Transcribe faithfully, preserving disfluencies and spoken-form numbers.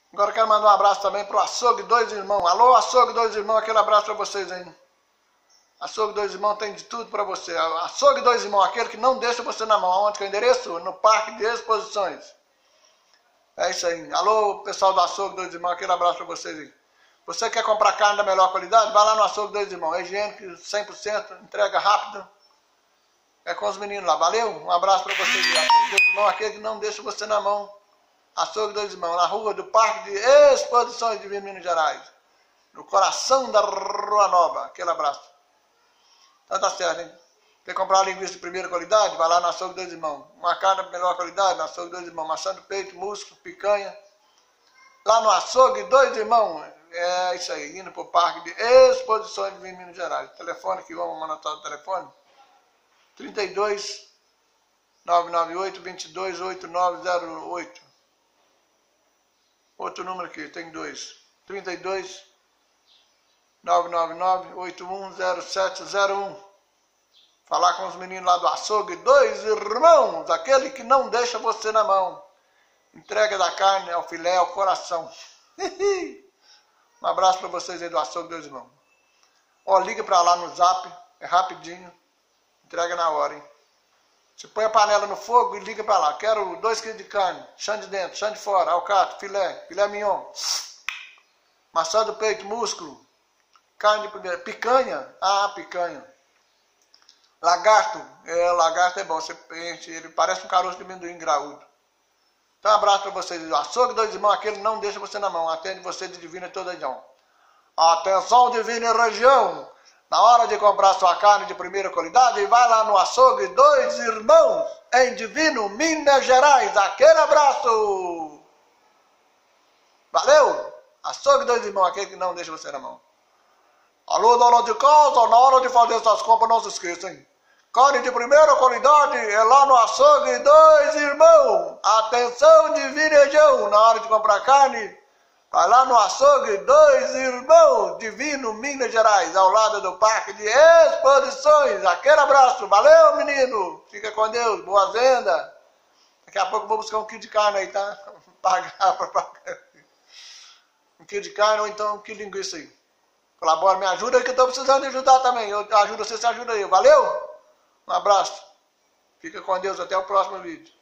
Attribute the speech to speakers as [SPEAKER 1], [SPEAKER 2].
[SPEAKER 1] Agora eu quero mandar um abraço também pro Açougue Dois Irmãos. Alô, Açougue Dois Irmãos, aquele abraço pra vocês aí. Açougue Dois Irmãos tem de tudo pra você. Açougue Dois Irmãos, aquele que não deixa você na mão. Onde que é o endereço? No Parque de Exposições. É isso aí. Alô, pessoal do Açougue Dois Irmãos, aquele abraço pra vocês aí. Você quer comprar carne da melhor qualidade? Vai lá no Açougue Dois Irmãos. É higiênico, cem por cento, entrega rápido. É com os meninos lá. Valeu? Um abraço pra vocês aí. Açougue Dois Irmãos, aquele que não deixa você na mão. Açougue Dois Irmãos, na rua do Parque de Exposições de Minas Gerais. No coração da Rua Nova. Aquele abraço. Então tá certo, hein? Quer comprar linguiça de primeira qualidade? Vai lá no Açougue Dois Irmãos. Uma carne de melhor qualidade, no Açougue Dois Irmãos. Maçã do peito, músculo, picanha. Lá no Açougue Dois Irmãos. É isso aí, indo pro Parque de Exposições de Minas Gerais. Telefone que vamos anotar o telefone. trinta e dois, nove nove oito, vinte e dois, oito nove zero oito. Outro número aqui, tem dois. trinta e dois, nove nove nove, oito um zero sete zero um. Falar com os meninos lá do Açougue Dois Irmãos, aquele que não deixa você na mão. Entrega da carne ao filé, ao coração. Um abraço para vocês aí do Açougue Dois Irmãos. Ó, liga para lá no Zap, é rapidinho. Entrega na hora, hein? Você põe a panela no fogo e liga para lá. Quero dois quilos de carne, chã de dentro, chã de fora, alcatra, filé, filé mignon, maçã do peito, músculo, carne de primeira, picanha, ah, picanha. Lagarto, é, lagarto é bom, você enche, ele parece um caroço de amendoim graúdo. Então um abraço para vocês. Açougue Dois Irmãos, aquele não deixa você na mão, atende você de divina e toda região. Atenção, divina e região! Na hora de comprar sua carne de primeira qualidade, vai lá no Açougue Dois Irmãos, em Divino, Minas Gerais. Aquele abraço! Valeu! Açougue Dois Irmãos, aquele que não deixa você na mão. Alô, dona de casa, na hora de fazer essas compras, não se esqueça, hein? Carne de primeira qualidade é lá no Açougue Dois Irmãos. Atenção, Divina e região, na hora de comprar carne, vai lá no Açougue Dois Irmãos, Divino, Minas Gerais, ao lado do Parque de Exposições. Aquele abraço, valeu, menino. Fica com Deus, boa venda. Daqui a pouco eu vou buscar um quilo de carne aí, tá? Pagar para pagar. Um quilo de carne ou então um quilo de linguiça aí. Colabora, me ajuda aí que eu tô precisando de ajudar também. Eu ajudo você, você ajuda aí. Valeu? Um abraço. Fica com Deus, até o próximo vídeo.